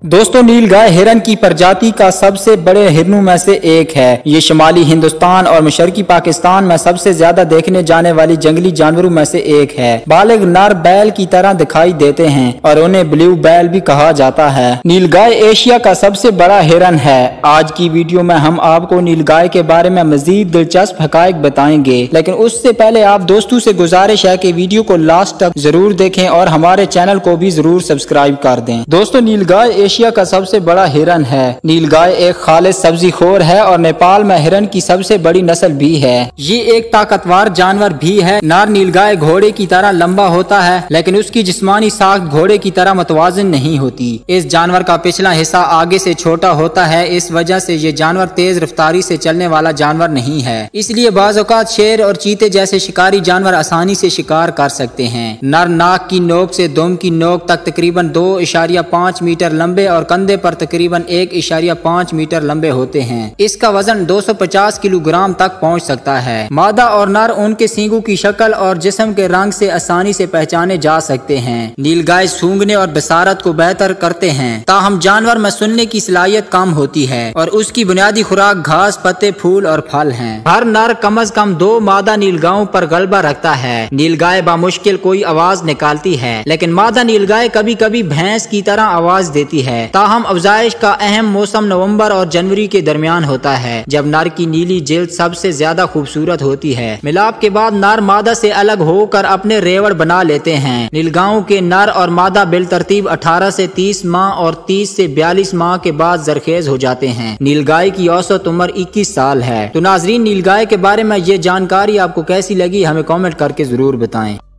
दोस्तों नीलगाय हिरन की प्रजाति का सबसे बड़े हिरनों में से एक है। ये शुमाली हिंदुस्तान और मशरकी पाकिस्तान में सबसे ज्यादा देखने जाने वाली जंगली जानवरों में से एक है। बालिग नर बैल की तरह दिखाई देते हैं और उन्हें ब्लू बैल भी कहा जाता है। नीलगाय एशिया का सबसे बड़ा हिरन है। आज की वीडियो में हम आपको नीलगाय के बारे में मजीद दिलचस्प हकायक बताएंगे, लेकिन उससे पहले आप दोस्तों से गुजारिश है कि वीडियो को लास्ट तक जरूर देखें और हमारे चैनल को भी जरूर सब्सक्राइब कर दें। दोस्तों नीलगाय एशिया का सबसे बड़ा हिरन है। नीलगाय एक खालिद सब्जी खोर है और नेपाल में हिरन की सबसे बड़ी नस्ल भी है। ये एक ताकतवर जानवर भी है। नर नीलगाय घोड़े की तरह लंबा होता है, लेकिन उसकी जिस्मानी साख्त घोड़े की तरह मुतवाज़िन नहीं होती। इस जानवर का पिछला हिस्सा आगे से छोटा होता है। इस वजह से ये जानवर तेज रफ्तारी से चलने वाला जानवर नहीं है, इसलिए बाज़ औक़ात शेर और चीते जैसे शिकारी जानवर आसानी से शिकार कर सकते हैं। नर नाक की नोक से दुम की नोक तक तकरीबन 2.5 मीटर लंबे और कंधे पर तकरीबन 1.5 मीटर लंबे होते हैं। इसका वजन 250 किलोग्राम तक पहुंच सकता है। मादा और नर उनके सींगों की शक्ल और जिस्म के रंग से आसानी से पहचाने जा सकते हैं। नीलगाय सूंघने और बसारत को बेहतर करते हैं, ताहम जानवर में सुनने की सलाहियत कम होती है और उसकी बुनियादी खुराक घास, पत्ते, फूल और फल हैं। हर नर कम अज कम 2 मादा नीलगायों पर गलबा रखता है। नीलगाय बामुश्किल कोई आवाज निकालती है, लेकिन मादा नीलगाय कभी कभी भैंस की तरह आवाज देती है। ताहम अफजाइश का अहम मौसम नवंबर और जनवरी के दरमियान होता है, जब नर की नीली जिल्द सबसे ज्यादा खूबसूरत होती है। मिलाप के बाद नर मादा से अलग होकर अपने रेवड़ बना लेते हैं। नीलगायों के नर और मादा बिलतरतीब 18 से 30 माह और 30 से 42 माह के बाद जरखेज हो जाते हैं। नीलगाय की औसत उम्र 21 साल है। तो नाजरीन, नीलगाय के बारे में ये जानकारी आपको कैसी लगी हमें कॉमेंट करके जरूर बताएं।